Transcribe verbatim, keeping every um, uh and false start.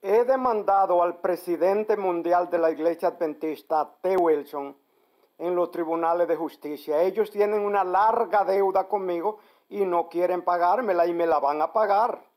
He demandado al presidente mundial de la Iglesia Adventista, T. Wilson, en los tribunales de justicia. Ellos tienen una larga deuda conmigo y no quieren pagármela y me la van a pagar.